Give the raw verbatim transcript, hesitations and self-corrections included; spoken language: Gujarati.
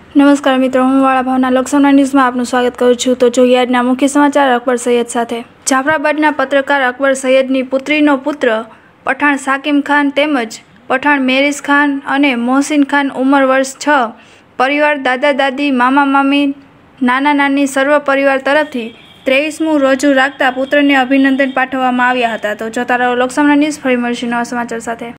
નમસ્કાર મિત્રો, હું વાળા ભાવના લોકસમના ન્યૂઝમાં આપનું સ્વાગત કરું છું। તો જોઈએ આજના મુખ્ય સમાચાર અકબર સૈયદ સાથે। જાફરાબાદના પત્રકાર અકબર સૈયદની પુત્રીનો પુત્ર પઠાણ સાકિમ ખાન તેમજ પઠાણ મેરીઝ ખાન અને મોહસિન ખાન ઉંમર વર્ષ છ પરિવાર દાદા દાદી મામા મામી નાના નાની સર્વ પરિવાર તરફથી ત્રેવીસમું રોજુ રાખતા પુત્રને અભિનંદન પાઠવવામાં આવ્યા હતા। તો જોતા રહો લોકસમના ન્યૂઝ, ફરી મળીશું નવા સમાચાર સાથે।